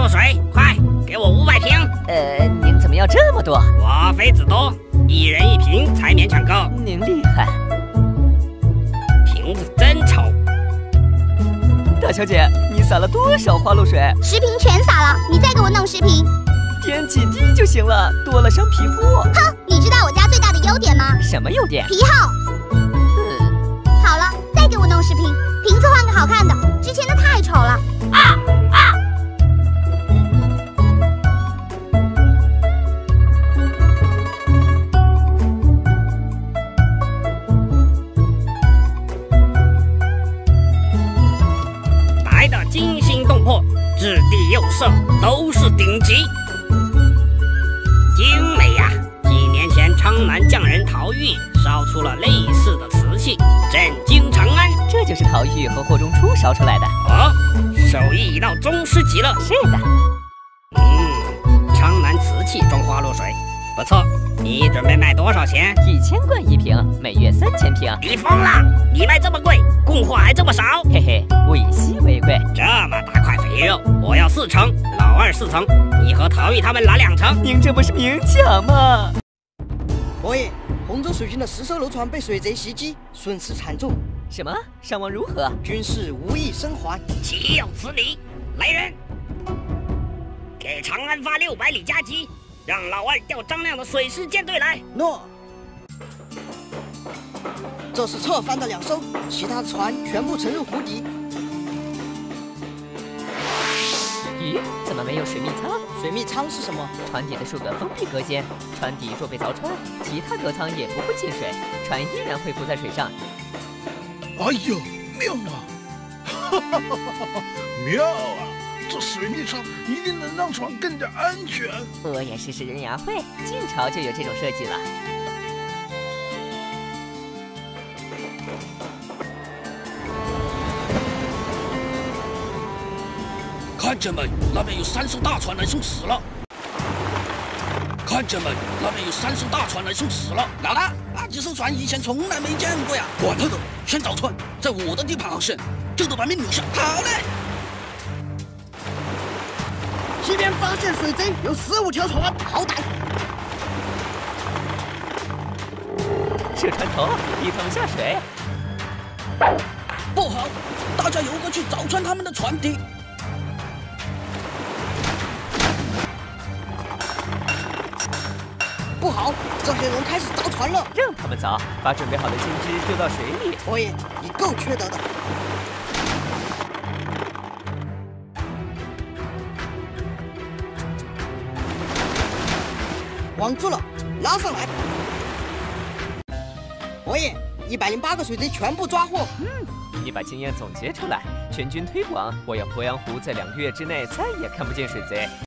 水，快给我500瓶。 您怎么要这么多？ 我妃子多，1人1瓶才勉强够。 您厉害。 瓶子真丑。 大小姐，你撒了多少花露水 10瓶全撒了，你再给我弄10瓶。 点几滴就行了，多了伤皮肤。 哼，你知道我家最大的优点吗？ 什么优点？ 皮厚。好了，再给我弄10瓶，瓶子换个好看的，之前的太丑了。 白的惊心动魄，质地又色，都是顶级。精美呀！几年前昌南匠人陶玉烧出了类似的瓷器，震惊长安。 这就是陶玉和霍中初烧出来的。 哦，手艺已到宗师级了。 是的。 昌南瓷器装花露水，不错。你准备卖多少钱 ？1000贯1瓶，每月3000瓶。 你疯了！你卖这么贵，供货还这么少？ 嘿嘿，物以稀为贵。 这么大块肥肉，我要4成，老二4成，你和陶玉他们拿2成。 您这不是明抢吗？ 伯爷，洪州水军的10艘楼船被水贼袭击，损失惨重。 什么？伤亡如何？ 军士无一生还。 岂有此理！来人，给长安发600里加急，让老二调张亮的水师舰队来。 诺。这是侧翻的2艘，其他的船全部沉入湖底。 咦，怎么没有水密舱？ 水密舱是什么？ 船底的数个封闭隔间，船底若被凿穿，其他隔舱也不会进水，船依然会浮在水上。 哎呦，妙啊！哈哈哈哈！妙啊！这水密舱一定能让船更加安全。 我也是人牙会，晋朝就有这种设计了。 看见没？那边有3艘大船来送死了！看见没？那边有3艘大船来送死了！老大，那几艘船以前从来没见过呀！管他的，先找船，在我的地盘航线，就得把命留下。好嘞！ 西边发现水贼有15条船，好歹！ 射船头，逼他们下水。 不好，大家游过去找穿他们的船底。 不好，这些人开始凿船了。 让他们凿，把准备好的金枝丢到水里。 伯爷，你够缺德的。网住了，拉上来。伯爷，108个水贼全部抓获。 你把经验总结出来，全军推广。我要鄱阳湖在2个月之内再也看不见水贼。